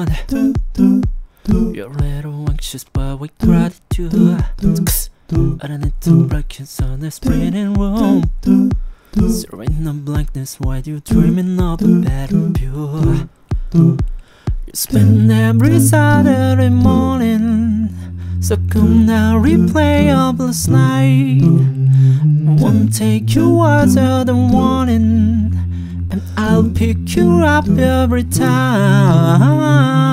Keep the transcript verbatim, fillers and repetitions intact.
one. You're a little anxious, but with gratitude, I don't need to break your sun, there's breathing room. Staring the blackness while you're dreaming of a better view. You spend every Saturday morning, so come now, replay of last night. Won't take you wiser than warning, and I'll pick you up every time.